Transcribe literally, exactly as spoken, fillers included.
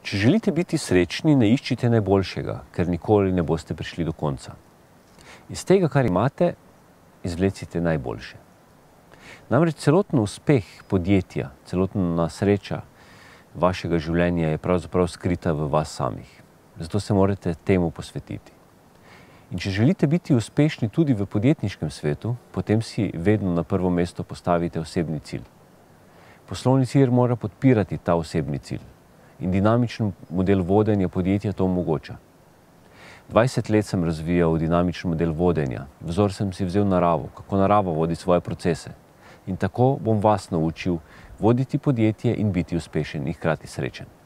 Če želite biti srečni, ne iščite najboljšega, ker nikoli ne boste prišli do konca. Iz tega, kar imate, izvlecite najboljše. Namreč celoten uspeh podjetja, celotna sreča vašega življenja je pravzaprav skrita v vas samih. Zato se morate temu posvetiti. In če želite biti uspešni tudi v podjetniškem svetu, potem si vedno na prvo mesto postavite osebni cilj. Poslovni cilj mora podpirati ta osebni cilj. In dinamičen model vodenja podjetja to omogoča. dvajset let sem razvijal dinamičen model vodenja. Vzor sem si vzel naravo, kako narava vodi svoje procese. In tako bom vas naučil voditi podjetje in biti uspešen in hkrati srečen.